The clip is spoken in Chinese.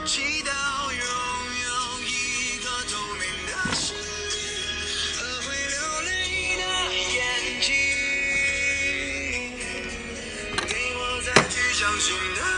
祈祷拥有一颗透明的心和会流泪的眼睛，给我再去相信的。